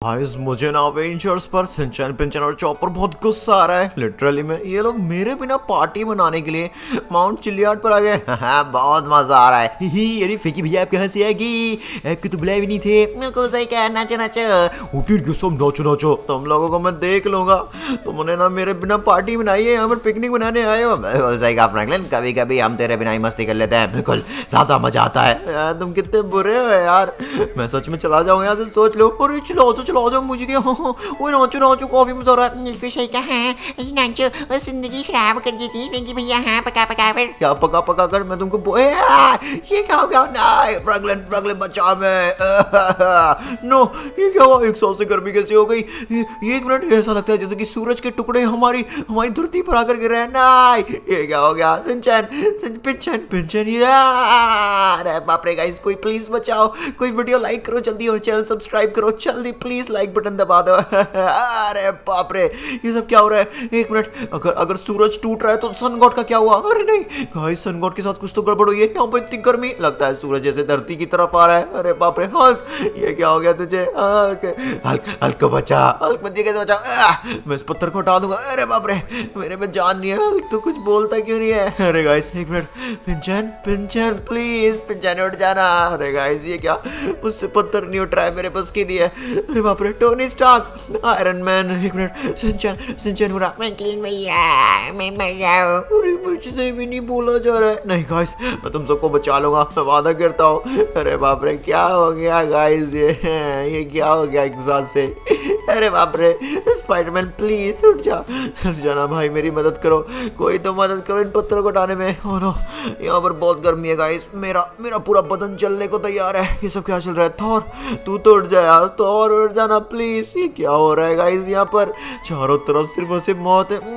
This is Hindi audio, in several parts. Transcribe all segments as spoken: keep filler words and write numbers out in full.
गाइस मुझे ना अवेंजर्स पर सिंचन पिंचन और चॉपर बहुत गुस्सा आ रहा है। लिटरली में ये लोग मेरे बिना पार्टी मनाने के लिए माउंट चिलियार्ड पर आ गए। बहुत मजा आ रहा है। ही ही, अरे फेंकी भैया आप कहाँ से आएगी? आपको तो बुलाए भी नहीं थे। बिल्कुल सही कहा, नाचो नाचो उठी के सब नाचो नाचो। तुम लोगों को मैं देख लूंगा। तुमने ना मेरे बिना पार्टी बनाई है, यहाँ पर पिकनिक बनाने आए हो। बिल्कुल सही कहा फ्रैंकलिन, कभी कभी हम तेरे बिना ही मस्ती कर लेते हैं। बिल्कुल ज्यादा मजा आता है। यार तुम कितने बुरे हो यार, मैं सच में चला जाऊँ यहाँ से, सोच लो। अरे चलो तो चलो जाओ मुझे क्या। वो नाचो नाचो, काफी मजा आ रहा है। बिल्कुल सही कहा है, नाचो और जिंदगी खराब कर दी थी फ्रैंकी भैया। हाँ पका पका कर क्या पका पका कर मैं तुमको बो... ए, आ, ये क्या हो गया? नहीं फ्रैंकलिन फ्रैंकलिन बचा मैं। नो ये क्या हुआ? एक सौ से गर्मी कैसे हो गई? ये एक मिनट, ऐसा लगता है जैसे कि सूरज के टुकड़े हमारी हमारी धरती पर आकर गिर रहे हैं। नहीं ये क्या हो गया? सिंचन पिंचन पिंचन, अरे बाप रे गाइस, कोई प्लीज बचाओ, कोई वीडियो लाइक करो जल्दी और चैनल सब्सक्राइब करो जल्दी प्लीज, लाइक बटन दबा दो। अरे बाप रे ये सब क्या हो रहा है? एक मिनट, अगर अगर सूरज टूट रहा है तो सन गॉड का क्या हुआ? अरे नहीं गाइस, सन गॉड के साथ कुछ तो गड़बड़ हुई है। यहाँ पर इतनी गर्मी, लगता है सूरज जैसे धरती की तरफ आ रहा है। अरे बाप रे हल्क, ये क्या हो गया तुझे? हल्क हल्क हल्क को बचा। हल्क मुझे कैसे बचा? मैं इस पत्थर को हटा दूंगा। अरे बाप रे मेरे में जान नहीं है। हल्क तो कुछ बोलता क्यों नहीं है? अरे गाइस एक मिनट, पिंचन पिंचन प्लीज, पिंचन उठ जाना। अरे गाइस ये क्या, मुझसे पत्थर नहीं उठ रहा है, मेरे पास के लिए। अरे बाप रे, टोनी स्टार्क, आयरन मैन। एक मिनट, सिंचन सिंचन हो रहा। फ्रैंकलिन भैया मैं मर जाऊँ। अरे मुझसे भी नहीं बोला जा रहा है। नहीं गाइस मैं तुम सबको बचा लूंगा, मैं वादा करता हूँ। अरे बाप रे क्या हो गया गाइस? ये ये क्या हो गया एक साथ से? अरे बाप रे स्पाइडरमैन प्लीज उठ जा, उठ जाना भाई, मेरी मदद करो, कोई तो मदद करो इन पत्थरों को हटाने में। ओह नो यहाँ पर बहुत गर्मी है गाइस, मेरा मेरा पूरा बदन चलने को तैयार है। ये सब क्या चल रहा है? थॉर तू तो उठ जा यार, थॉर उठ जाना प्लीज। ये क्या हो रहा है गाइस? यहाँ पर चारों तरफ सिर्फ और सिर्फ मौत है।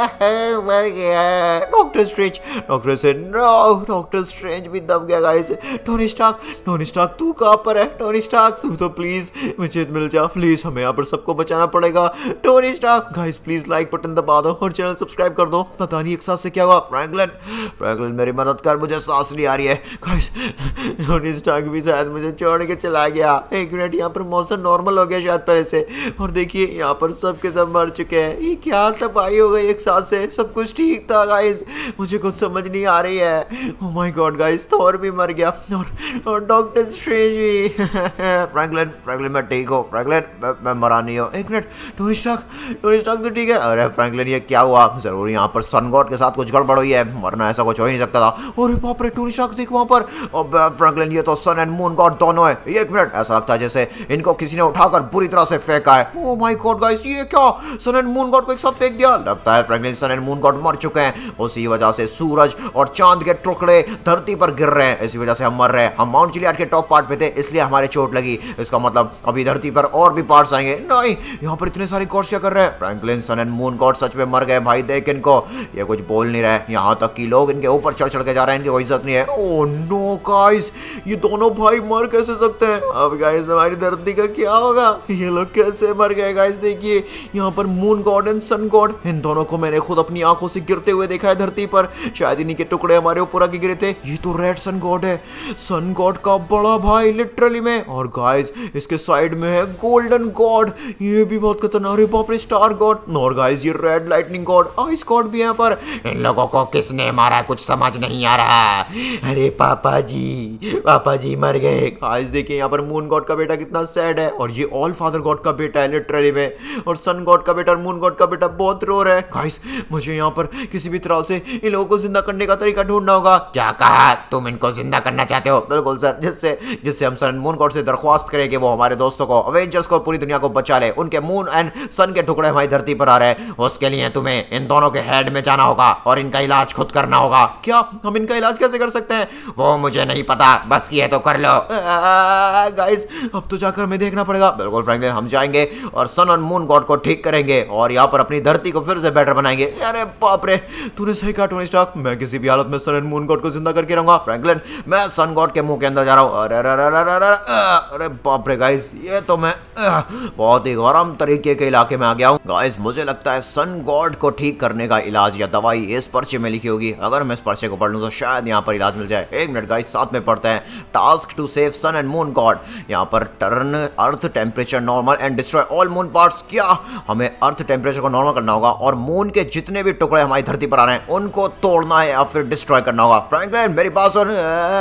मर गया डॉक्टर स्ट्रेंज। डॉक्टर से नो, डॉक्टर स्ट्रेंज भी दब गया guys. Tony Stark, Tony Stark तू कहाँ पर है? टोनी स्टार्क तू तो प्लीज मुझे मिल जा प्लीज, हमें यहाँ पर सबको बचाना पड़ेगा। Tony Stark guys please like button दबा दो और चैनल सब्सक्राइब कर दो। पता नहीं एक साथ से क्या हुआ। फ्रैंकलिन फ्रैंकलिन मेरी मदद कर, मुझे सांस नहीं आ रही है गाइस। टोनी स्टार्क भी शायद मुझे छोड़ के चला गया। एक मिनट, यहाँ पर मौसम नॉर्मल हो गया शायद पहले से, और देखिए यहाँ पर सब के सब मर चुके हैं। ये क्या तबाही हो गई एक साथ से? सब कुछ ठीक था गाइस, मुझे कुछ समझ नहीं आ रही है। Oh my god guys, Thor भी मर गया और, और डॉक्टर स्ट्रेंज भी। फ्रैंकलिन फ्रैंकलिन मैं ठीक हूँ फ्रैंकलिन, मैं, मैं मरा नहीं हूँ। एक minute, Tony Stark Tony Stark तो ठीक है। अरे फ्रैंकलिन ये क्या हुआ? जरूर यहाँ पर सन गॉड के साथ कुछ गड़बड़ हुई है, वरना ऐसा कुछ हो ही नहीं सकता था। अरे बाप रे टोनी स्टार्क देख वहाँ पर। अब फ्रैंकलिन ये तो सन एंड मून गॉड दोनों है। एक मिनट, ऐसा लगता है जैसे इनको किसी ने उठाकर बुरी तरह से फेंका है। ओह माय गॉड गाइस, ये क्या? सन एंड मून गॉड को एक साथ फेंक दिया। लगता है Franklin sun and moon god मर चुके हैं, उसी वजह से सूरज और चांद के टुकड़े धरती पर गिर रहे हैं, इसी वजह से हम मर रहे हैं। हम माउंट चिलियार्ड के टॉप पार्ट पे थे इसलिए हमारे चोट लगी, इसका मतलब अभी धरती पर और भी पार्ट्स आएंगे। नहीं यहाँ पर इतने सारे गॉड्स क्या कर रहे हैं? Franklin sun and moon god सच में मर गए भाई, देख इनको, ये कुछ बोल नहीं रहे, यहाँ तक कि लोग इनके ऊपर चढ़ चढ़ के जा रहे हैं, इनकी कोई इज्जत नहीं है। ओह नो गाइस, ये दोनों भाई मर कैसे सकते हैं? अब गाइस हमारी धरती का क्या होगा? ये लोग कैसे मर गए गाइस? देखिए यहाँ पर moon god and sun god, इन दोनों को मैंने खुद अपनी आंखों से गिरते हुए देखा है धरती पर, शायद इन्हीं के टुकड़े हमारे ऊपर आके गिरे थे। ये तो रेड सन गॉड है, सन गॉड का बड़ा भाई लिटरली में, और गाइस इसके साइड में है गोल्डन गॉड, ये भी बहुत खतरनाक। अरे बाप रे स्टार गॉड, और गाइस ये red lightning god, ice god भी यहाँ पर। इन लोगों को किसने मारा कुछ समझ नहीं आ रहा। अरे पापा जी, पापा जी मर गए। गाइस देखिए यहाँ पर मून गॉड का बेटा कितना सैड है, और ये ऑल फादर गॉड का बेटा है लिटरली में, और सन गॉड का बेटा और मून गॉड का बेटा बहुत रो रहा है। गाइस मुझे यहाँ पर किसी भी तरह से इन लोगों को जिंदा करने का तरीका ढूंढना होगा। क्या कहा? तुम इनको जिंदा करना चाहते हो? बिल्कुल सर, जिससे जिससे हम सन मून गॉड से दरख्वास्त करें कि वो हमारे दोस्तों को, अवेंजर्स को, पूरी दुनिया को बचा ले। उनके मून एंड सन के टुकड़े हमारी धरती पर आ रहे हैं, उसके लिए तुम्हें इन दोनों के हेड में जाना होगा और इनका इलाज खुद करना होगा। क्या हम इनका इलाज कैसे कर सकते हैं? वो मुझे नहीं पता, बस की है तो कर लो। गाइस अब तो जाकर हमें देखना पड़ेगा। बिल्कुल फ्रैंकलिन, हम जाएंगे और सन और मून गॉड को ठीक करेंगे और यहाँ पर अपनी धरती को फिर से बेटर बनाएंगे। अरे बाप रे तूने सही कहा टोनी स्टार्क, मैं किसी भी हालत में सन एंड मून गॉड को जिंदा करके रहूंगा। फ्रैंकलिन मैं सन गॉड के मुंह के अंदर जा रहा हूँ। अरे अरे अरे अरे अरे बाप रे गाइस, ये तो मैं बहुत ही गरम तरीके के इलाके में आ गया हूँ गाइस। मुझे लगता है सन गॉड को ठीक करने का इलाज या दवाई इस पर्चे में लिखी होगी। अगर मैं इस पर्चे को पढ़ लूँ तो शायद यहाँ पर इलाज मिल जाए। एक मिनट गाइस, साथ में पढ़ते हैं। Task to save sun and moon god. यहाँ पर turn earth temperature normal and destroy all moon parts. क्या हमें अर्थ टेम्परेचर को नॉर्मल करना होगा और मून के जितने भी टुकड़े हमारी धरती पर आ रहे हैं उनको तोड़ना है या फिर डिस्ट्रॉय करना होगा। फ्रैंकलिन मेरी बात सुन।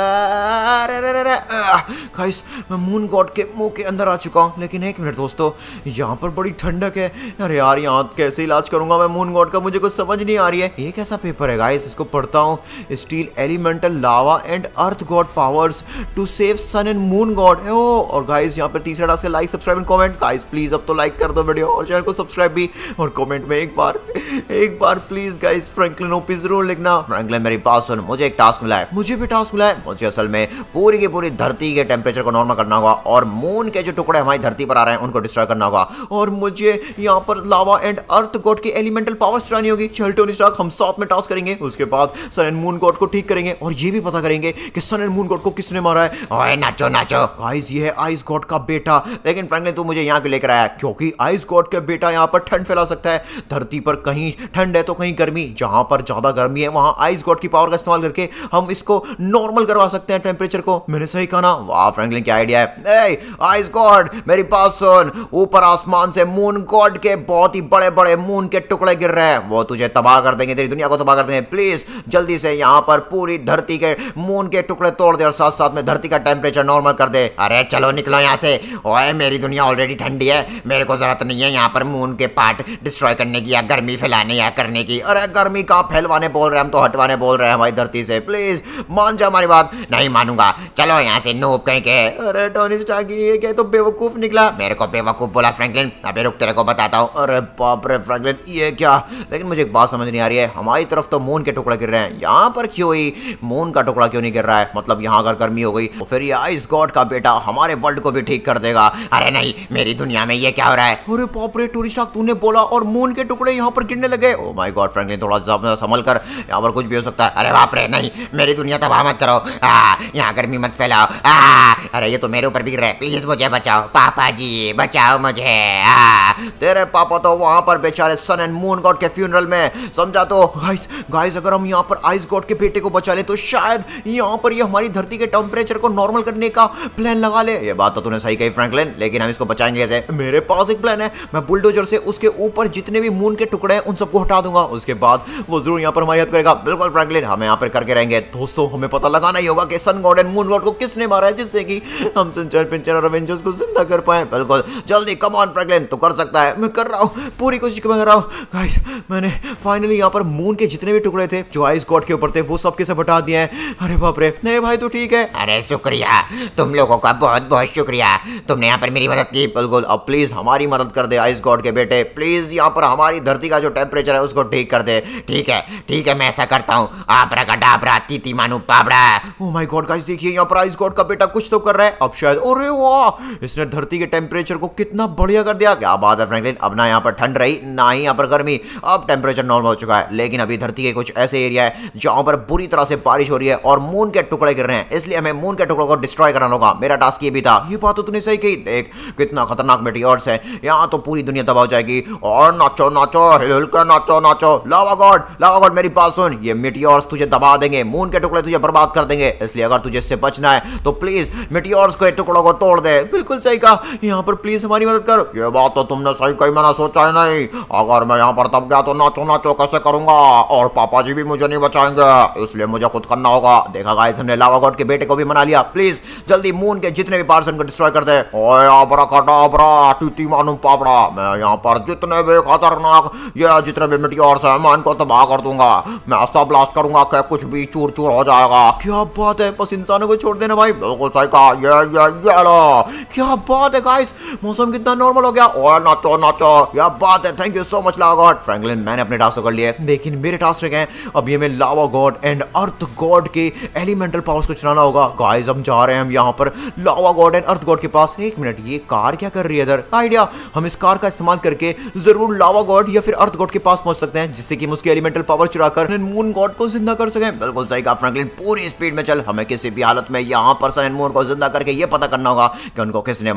गाइस मैं मून गॉड के मुंह के अंदर आ चुका हूँ, लेकिन एक मिनट दोस्तों, यहाँ पर बड़ी ठंडक है। अरे यार यहाँ कैसे इलाज करूंगा मैं मून गॉड का, मुझे कुछ समझ नहीं आ रही है। ये कैसा पेपर है गाइस, इसको पढ़ता हूँ। Steel elemental lava and earth god powers to save sun and moon god. और गाइस यहाँ पर तीसरा टास्क है like subscribe and comment. Guys please अब तो लाइक कर दो वीडियो और चैनल को सब्सक्राइब भी, और कमेंट में एक बार एक बार प्लीज गाइस फ्रैंकलिन ओपी जरूर लिखना। फ्रैंकलिन मेरी बात सुन, मुझे एक टास्क मिला है। मुझे भी टास्क मिला है। मुझे असल में पूरी की पूरी धरती के टेम्परेचर को नॉर्मल करना होगा और मून के जो टुकड़े हमारी धरती पर आ रहे हैं उनको डिस्ट्रॉय करना होगा, और मुझे यहाँ पर लावा एंड अर्थ गॉड की एलिमेंटल पावर्स चुरानी होगी। चल टोनी स्टार्क हम साथ में टास्क करेंगे। उसके बाद सन एंड मून गॉड को ठीक करेंगे और ये भी पता करेंगे कि सन एंड मून गॉड को किसने मारा है। ओए नाचो नाचो। गाइस ये है आइस गॉड का बेटा। लेकिन फ्रैंकलिन तू मुझे यहाँ क्यों लेकर आया? क्योंकि आइस गॉड का बेटा यहाँ पर ठंड फैला सकता है। धरती पर कहीं ठंड है तो कहीं गर्मी। जहां पर ज्यादा गर्मी है वहां आइस गॉड की पावर का इस्तेमाल करके हम इसको नॉर्मल करवा सकते हैं टेम्परेचर को। मैंने सही कहा ना? वाह फ्रैंकलिन क्या आइडिया है। ए आइस गॉड मेरी बात सुन, ऊपर आसमान से मून गॉड के बहुत ही बड़े बड़े मून के टुकड़े गिर रहे हैं, वो तुझे तबाह कर देंगे, तेरी दुनिया को तबाह कर देंगे। प्लीज जल्दी से यहाँ पर पूरी धरती के मून के टुकड़े तोड़ दे और साथ साथ में धरती का टेम्परेचर नॉर्मल कर दे। अरे चलो निकलो यहाँ से। ओए मेरी दुनिया ऑलरेडी ठंडी है, मेरे को जरूरत नहीं है यहाँ पर मून के पार्ट डिस्ट्रॉय करने की या गर्मी फैलाने या करने की। अरे गर्मी का फैलवाने बोल रहे हैं हम, तो हटवाने बोल रहे हैं हमारी धरती से। प्लीज मान जा हमारी बात। नहीं मानूंगा, चलो यहाँ से नूब कहीं के। अरे टोनी स्टार्क ये क्या तो बेवकूफ निकला। मेरे को बेवकूफ बोला फ्रैंकलिन। अबे रुक तेरे को बताता हूँ। अरे बाप रे फ्रैंकलिन ये क्या? लेकिन मुझे एक बात समझ नहीं आ रही है, हमारी तरफ तो मून के टुकड़े गिर रहे हैं, यहाँ पर क्यों ही मून का टुकड़ा क्यों नहीं गिर रहा है? मतलब यहाँ अगर गर्मी हो गई तो फिर ये आइस गॉड का बेटा हमारे वर्ल्ड को भी ठीक कर देगा। अरे नहीं, मेरी दुनिया में ये क्या हो रहा है? अरे बाप रे टोनी स्टार्क तूने बोला और मून के टुकड़े यहाँ पर गिरने लगे। ओ माय गॉड फ्रैंकलिन थोड़ा सा संभल कर, यहाँ पर कुछ भी हो सकता है। अरे बाप रे नहीं, मेरी दुनिया तबाह मत करो। यहाँ गर्मी मत फैलाओ। अरे ये तो मेरे ऊपर भी गिर रहा है, प्लीज मुझे बचाओ पापा जी, बचाओ मुझे। आ, तेरे पापा तो वहां पर बेचारे सन एंड मून गॉड के फ्यूनरल में, समझा? तो गाइस गाइस अगर हम यहाँ पर आइस गॉड के बेटे को बचा ले तो शायद यहाँ पर ये यह हमारी धरती के टेम्परेचर को नॉर्मल करने का प्लान लगा ले। ये बात तो तूने सही कही फ्रैंकलिन, लेकिन हम इसको बचाएंगे कैसे? मेरे पास एक प्लान है। मैं बुलडोजर से उसके ऊपर जितने भी मून के टुकड़े हैं उन सबको हटा दूंगा, उसके बाद वो जरूर यहाँ पर हमारी हेल्प करेगा। बिल्कुल फ्रैंकलिन, हमें यहाँ पर करके रहेंगे। दोस्तों हमें पता लगाना ही होगा कि sun god and moon god को किसने मारा है, जिससे कि हम सनशाइन पिंचर और एवेंजर्स को जिंदा कर पाए। बिल्कुल जल्दी, कम ऑन फ्रैंकलिन, तो कर सकता है। मैं कर रहा हूँ, पूरी कोशिश कर रहा हूँ। गाइस मैंने फाइनली यहाँ पर मून के जितने भी टुकड़े थे जो आइस गॉड के ऊपर थे वो सब के सब हटा दिए हैं। अरे बाप रे, नहीं भाई तू ठीक है? अरे शुक्रिया, तुम लोगों का बहुत बहुत शुक्रिया, तुमने यहाँ पर मेरी मदद की। बिल्कुल, अब प्लीज हमारी मदद कर दे आइस गॉड के बेटे। प्लीज यहाँ पर हमारी धरती का जो टेम्परेचर है उसको ठीक कर दे। ठीक है ठीक है, मैं ऐसा करता हूँ। आब्राकाडाब्रा तीती मानू पाबड़ा। ओह माय गॉड गाइस देखिए यहाँ पर आइस गॉड का बेटा कुछ तो कर रहा है अब शायद। अरे वाह, इसने धरती के टेम्परेचर को कितना बढ़िया कर दिया। क्या बात है फ्रैंकलिन, अब ना यहाँ पर ठंड रही ना ही यहाँ पर गर्मी, अब टेम्परेचर नॉर्मल हो चुका है। लेकिन अभी धरती के कुछ ऐसे एरिया है जहाँ पर बुरी तरह से बारिश हो रही है और मून के टुकड़े गिर रहे हैं, इसलिए हमें मून के टुकड़ों को डिस्ट्रॉय कराना होगा। मेरा टास्क ये भी था। ये बात तो तूने सही कही। देख कितना खतरनाक मेटियोर्स है, यहाँ तो पूरी दुनिया तबाह हो जाएगी। और नाचो नाचो, हिल हिल कर नाचो नाचो। लावा गॉड लावा गॉड मेरी बात सुन, ये मेटियोर्स तुझे दबा देंगे, मून के टुकड़े तुझे बर्बाद कर देंगे, इसलिए अगर तुझे इससे बचना है तो प्लीज मेटियोर्स के टुकड़ों को तोड़ दे। बिल्कुल सही कहा, यहाँ पर प्लीज हमारी मदद कर। ये बात तो तुमने सही कही, मैंने सोचा है नहीं। अगर मैं यहाँ पर दब गया तो नाचो नाचो कैसे करूंगा, और पापा जी भी मुझे नहीं बचाएंगे, इसलिए मुझे खुद करना होगा। देखा गाइस, हमने लावा गॉड के बेटे को भी मना लिया। प्लीज जल्दी मून के जितने भी पार्ट्स को डिस्ट्रॉय कर दे। ओए आब्राकाडाब्रा तीती मानू पापड़ा, मैं यहाँ पर जितने भी खतरनाक ये जितने भी मेटियोर्स हैं मैं इनको तबाह कर दूंगा। मैं ऐसा ब्लास्ट करूंगा कि कुछ भी चूर चूर हो जाएगा। क्या बात है, बस इंसानों को छोड़ देना भाई। बिल्कुल सही कहा। ये ये ये लो, क्या बात है गाइस, मौसम कितना नॉर्मल हो गया। और नाचो नाचो, क्या बात है। Thank you so much lava god. Franklin मैंने अपने टास्क कर लिए, लेकिन मेरे टास्क रह गए। अब ये मैं lava god and earth god के एलिमेंटल पावर्स को चलाना होगा। गाइस हम जा रहे हैं हम यहाँ पर lava god and earth god के पास। एक मिनट, ये कार क्या कर रही है इधर? आइडिया, हम इस कार का इस्तेमाल करके जरूर लावा गॉड या फिर अर्थ गॉड के पास पहुंच सकते हैं, जिससे कि हम उसके एलिमेंटल पावर चुराकर मून गॉड को जिंदा कर सकें। बिल्कुल सही कहा फ्रैंकलिन, पूरी स्पीड में चल। हमें किसी भी हालत में यहाँ पर सन एंड मून को जिंदा करके ये पता करना होगा कि उनको किसने मारा है, जिससे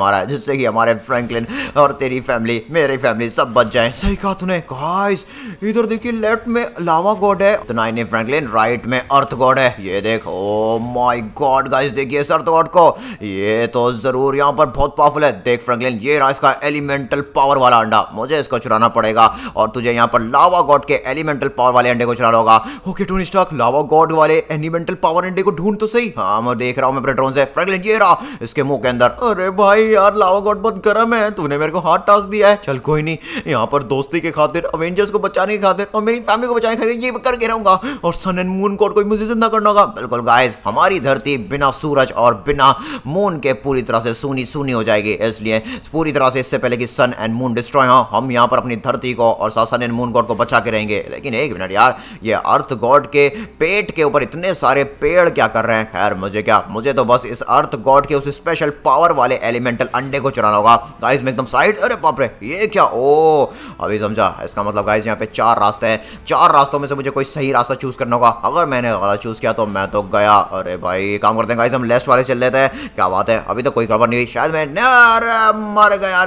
जिससे कि हमारे फ्रैंकलिन और तेरी फैमिली, मेरी फैमिली सब बच जाए। सही कहा तूने गाइस। इधर देखिए लेफ्ट में लावा गॉड है, तो नहीं फ्रैंकलिन राइट में अर्थ गॉड है। ये देख, ओ माय गॉड गाइस, देखिए इस अर्थ गॉड को, ये तो जरूर यहाँ पर बहुत पावरफुल है। देख फ्रैंकलिन, ये रहा इसका एलिमेंटल पावर वाला अंडा, मुझे इसको चुराना पड़ेगा और तुझे यहाँ पर लावा गॉड के एलिमेंटल पावर वाले अंडे को चुराना होगा। Okay Tony Stark, lava god वाले एलिमेंटल पावर अंडे को ढूंढ तो सही। हाँ मैं देख रहा हूँ मैं अपने ड्रोन से। फ्रैंकलिन ये रहा इसके मुंह के अंदर। अरे भाई यार, लावा गॉड बहुत गर्म है, तूने मेरे को हार्ड टास्क दिया है। चल कोई नहीं, यहाँ पर दोस्ती के खातिर, अवेंजर्स को बचाने के खातिर और मेरी फैमिली को बचाने के खातिर ये करके रहूंगा और सन एंड मून गॉड को मुझे जिंदा करना होगा। बिल्कुल गाइस, हमारी धरती बिना सूरज और बिना मून के पूरी तरह से सूनी सूनी हो जाएगी, इसलिए पूरी तरह से इससे पहले कि सन एंड मून डिस्ट्रॉय हो, हम यहाँ पर अपनी धरती को और सन एंड मून गॉड को बचा के रहेंगे। लेकिन एक मिनट यार, ये अर्थ गॉड के पेट के ऊपर इतने सारे पेड़ क्या कर रहे हैं? खैर मुझे क्या, मुझे तो बस इस अर्थ गॉड के उस स्पेशल पावर वाले एलिमेंटल अंडे को चुराना होगा। गाइस मैं एकदम साइड, अरे बाप रे, ये क्या? ओ अभी समझा, इसका मतलब गाइस यहाँ पे चार रास्ते हैं, चार रास्तों में से मुझे कोई सही रास्ता चूज करना होगा। अगर मैंने गलत चूज किया तो मैं तो गया। अरे भाई काम करते हैं गाइस, हम लेफ्ट वाले चल लेते हैं। क्या बात है, अभी तो कोई गड़बड़ नहीं हुई शायद। मैं मर गया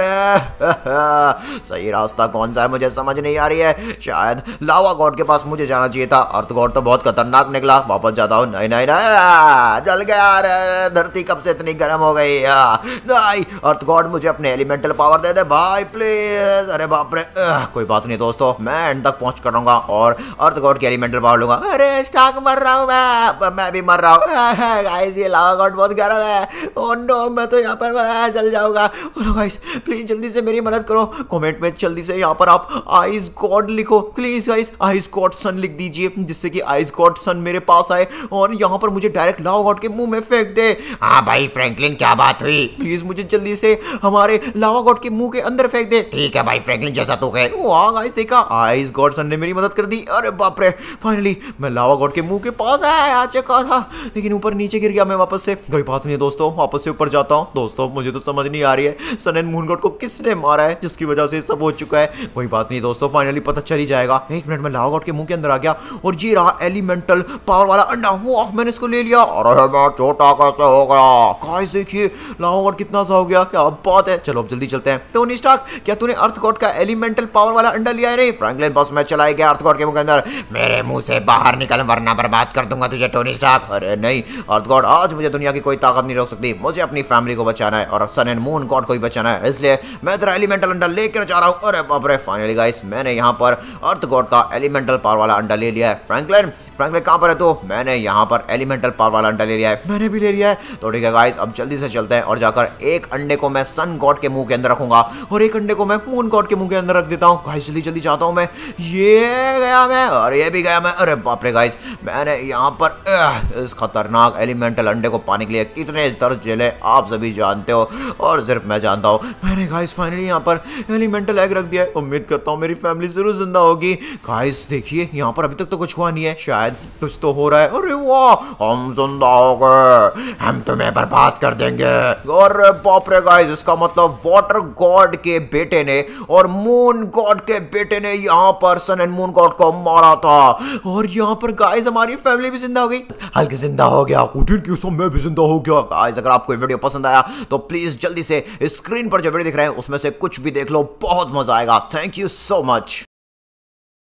रे। सही रास्ता कौन सा है मुझे समझ नहीं आ रही है। शायद लावा गॉड के पास मुझे जाना चाहिए था। अर्थ गॉड तो बहुत खतरनाक निकला, वापस जाता हूँ। नहीं नहीं नहीं, जल गया रे, धरती कब से इतनी गर्म हो गई। नहीं अर्थ गॉड, मुझे अपने एलिमेंटल पावर दे दे भाई प्लीज। अरे बाप रे, कोई बात नहीं दोस्तों, मैं एंड तक पहुंच कर रहूंगा और अर्थ गॉड की एलिमेंटल पावर लूंगा। अरे स्टार्क मर रहा हूँ मैं, मैं भी मर रहा हूँ गाइस, ये लावा गॉड बहुत गर्म है। ओह नो, मैं तो यहाँ पर जल जाऊंगा। गाइस प्लीज जल्दी से मेरी मदद करो, कमेंट में जल्दी से यहाँ पर आप आइस गॉड लिखो please guys, ice god sun लिख दीजिए, जिससे कि आइस गॉड सन मेरे पास आए और यहाँ पर मुझे डायरेक्ट लावा गॉड के मुंह में फेंक दे। हाँ भाई फ्रैंकलिन, क्या बात हुई? प्लीज मुझे जल्दी से हमारे लावा गॉड के मुंह के अंदर फेंक दे। ठीक है भाई फ्रैंकलिन, जैसा तू कहे। वाह गाइस, देखा आइस गॉड सन ने मेरी मदद कर दी। अरे बाप रे, फाइनली मैं लावा गॉड के मुंह के पास आया आ चुका था, लेकिन ऊपर नीचे गिर गया मैं वापस से। कोई बात नहीं दोस्तों, वापस से ऊपर जाता हूँ। दोस्तों मुझे तो समझ नहीं आ रही है सन एंड मून गॉड को किसने मारा है, जिसकी वजह से सब हो चुका है। कोई बात नहीं दोस्तों, फाइनली पता चल ही जाएगा। एक मिनट में लावा गॉड के मुंह के अंदर आ गया और ये रहा एलिमेंटल पावर वाला अंडा। वाह मैंने इसको ले लिया। अरे मैं छोटा कैसे हो गया? गाइस देखिए लावा गॉड कितना सा हो गया, क्या बात है। चलो अब जल्दी चलते हैं। टोनी स्टार्क, क्या तूने अर्थ गॉड का एलिमेंटल पावर वाला अंडा लिया है? नहीं फ्रैंकलिन, बस मैं चला गया अर्थ गॉड के मुंह के अंदर। मेरे मुंह से बाहर निकल वरना बर्बाद कर दूंगा तुझे टोनी स्टार्क। अरे नहीं अर्थ गॉड, आज मुझे दुनिया की कोई ताकत नहीं रोक सकती। मुझे अपनी फैमिली को बचाना है और सन एंड मून गॉड को भी बचाना है, इसलिए मैं तेरा एलिमेंटल अंडा लेकर जा रहा हूँ। अरे बाप रे, फाइनली गाइस मैंने यहाँ पर अर्थ गॉड का एलिमेंटल पावर वाला अंडा ले लिया है। फ्रैंकलिन, फ्रैंकलिन कहाँ पर है तू? मैंने यहाँ पर एलिमेंटल पावर वाला अंडा ले लिया है। मैंने भी ले लिया है। तो ठीक है गाइस, अब जल्दी से चलते हैं और जाकर एक अंडे को मैं सन गॉड के मुंह के अंदर रखूंगा और एक अंडे को मैं मून गॉड के मुंह के अंदर रख देता हूँ। गाइस जल्दी जल्दी जाता हूँ मैं। ये गया मैं और ये भी गया मैं। अरे बाप रे गाइस, मैंने यहाँ पर इस खतरनाक एलिमेंटल अंडे को पाने के लिए कितने दर्द झेले आप सभी जानते हो और सिर्फ मैं जानता हूँ। मैंने गाइस फाइनली यहाँ पर एलिमेंटल एग रख दिया है। उम्मीद करता हूँ मेरी फैमिली जरूर जिंदा होगी। गाइस देखिए यहाँ पर अभी तक तो कुछ हुआ नहीं है, शायद कुछ तो हो रहा है। अरे वाह, हम जिंदा हो गए, हम तुम्हें बर्बाद कर देंगे। अरे बाप रे गाइस, इसका मतलब वाटर गॉड के बेटे ने और मून गॉड के बेटे ने यहाँ पर सन एंड मून गॉड को मारा था और यहाँ पर गाइस हमारी फैमिली भी जिंदा हो गई। हल्क जिंदा हो गया, उठिन क्यों सब मैं भी जिंदा हो गया। गाइस अगर आपको वीडियो पसंद आया तो प्लीज जल्दी से स्क्रीन पर जो वीडियो दिख रहे हैं उसमें से कुछ भी देख लो, बहुत मजा आएगा। Thank you so much.